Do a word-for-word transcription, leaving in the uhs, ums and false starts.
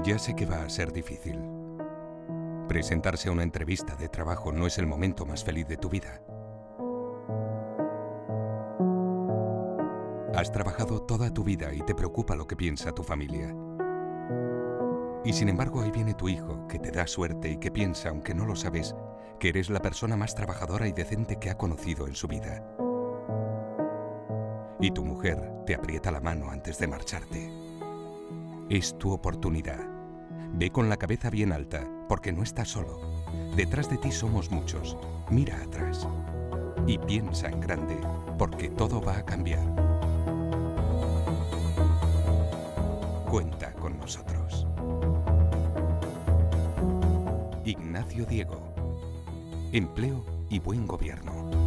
Ya sé que va a ser difícil. Presentarse a una entrevista de trabajo no es el momento más feliz de tu vida. Has trabajado toda tu vida y te preocupa lo que piensa tu familia. Y sin embargo, ahí viene tu hijo, que te da suerte y que piensa, aunque no lo sabes, que eres la persona más trabajadora y decente que ha conocido en su vida. Y tu mujer te aprieta la mano antes de marcharte. Es tu oportunidad. Ve con la cabeza bien alta, porque no estás solo. Detrás de ti somos muchos. Mira atrás. Y piensa en grande, porque todo va a cambiar. Cuenta con nosotros. Ignacio Diego. Empleo y buen gobierno.